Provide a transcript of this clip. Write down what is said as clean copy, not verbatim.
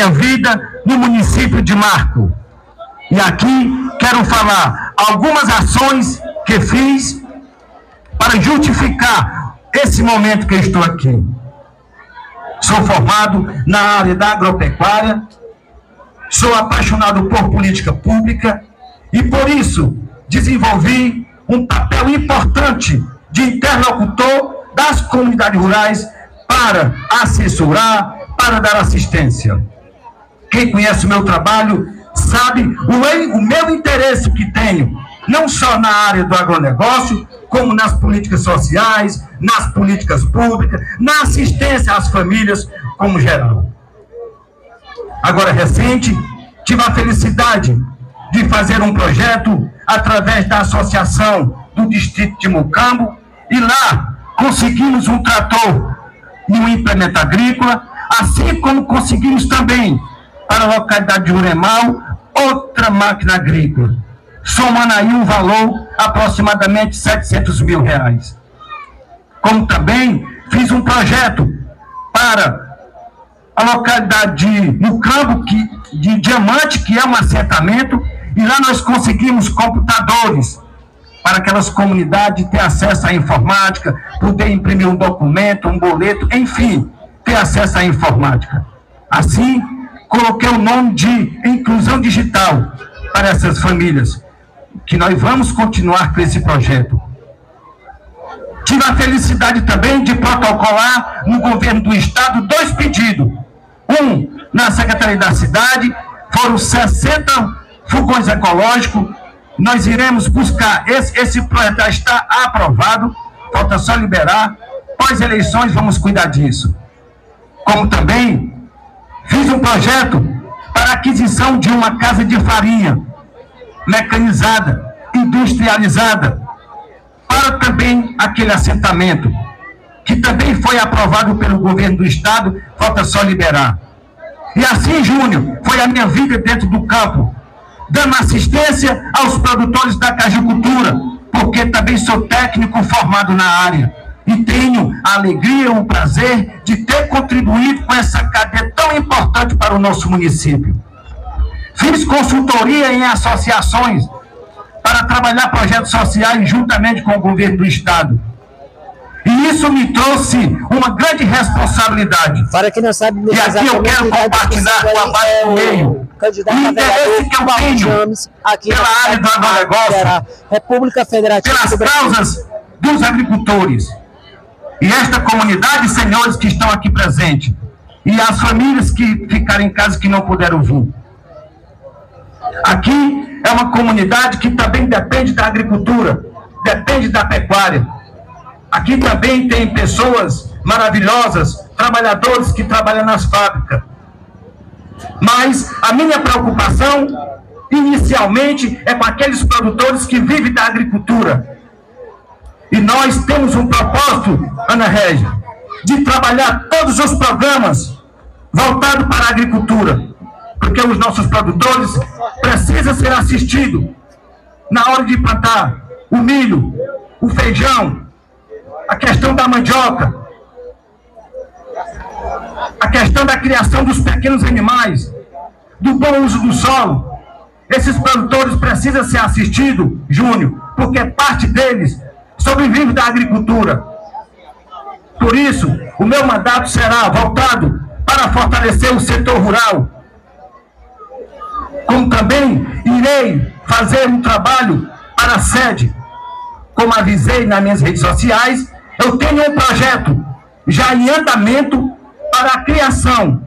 minha vida no município de Marco. E aqui quero falar algumas ações que fiz para justificar esse momento que eu estou aqui. Sou formado na área da agropecuária, sou apaixonado por política pública e, por isso, desenvolvi um papel importante de interlocutor das comunidades rurais para assessorar, para dar assistência. Quem conhece o meu trabalho sabe o meu interesse que tenho, não só na área do agronegócio, como nas políticas sociais, nas políticas públicas, na assistência às famílias como geral. Agora, recente, tive a felicidade de fazer um projeto através da Associação do Distrito de Mucambo, e lá conseguimos um trator e um implemento agrícola, assim como conseguimos também, para a localidade de Uremal, outra máquina agrícola, somando aí um valor aproximadamente R$ 700 mil. Como também fiz um projeto para a localidade de Mucambo, de Diamante, que é um assentamento, e lá nós conseguimos computadores para aquelas comunidades ter acesso à informática, poder imprimir um documento, um boleto, enfim, ter acesso à informática. Assim, coloquei o nome de Inclusão Digital para essas famílias, que nós vamos continuar com esse projeto. Tive a felicidade também de protocolar no governo do estado 2 pedidos. Um, na Secretaria da Cidade, foram 60 fogões ecológicos. Nós iremos buscar, esse projeto já está aprovado, falta só liberar. Pós-eleições vamos cuidar disso. Como também fiz um projeto para a aquisição de uma casa de farinha mecanizada, industrializada, para também aquele assentamento, que também foi aprovado pelo governo do estado, falta só liberar. E assim, Júnior, foi a minha vida dentro do campo, dando assistência aos produtores da cajicultura, porque também sou técnico formado na área. E tenho a alegria, o prazer de ter contribuído com essa cadeia tão importante para o nosso município. Fiz consultoria em associações para trabalhar projetos sociais juntamente com o governo do estado. E isso me trouxe uma grande responsabilidade. Para quem não sabe, e aqui eu quero compartilhar com a base do meio o interesse que eu tenho pela área do agronegócio, República Federativa pelas causas dos agricultores. E esta comunidade, senhores que estão aqui presentes, e as famílias que ficaram em casa que não puderam vir. Aqui é uma comunidade que também depende da agricultura, depende da pecuária. Aqui também tem pessoas maravilhosas, trabalhadores que trabalham nas fábricas. Mas a minha preocupação, inicialmente, é com aqueles produtores que vivem da agricultura. E nós temos um propósito, Ana Régia, de trabalhar todos os programas voltados para a agricultura, porque os nossos produtores precisam ser assistidos na hora de plantar o milho, o feijão, a questão da mandioca, a questão da criação dos pequenos animais, do bom uso do solo. Esses produtores precisam ser assistidos, Júnior, porque parte deles sobrevive da agricultura. Por isso, o meu mandato será voltado para fortalecer o setor rural. Como também irei fazer um trabalho para a sede. Como avisei nas minhas redes sociais, eu tenho um projeto já em andamento para a criação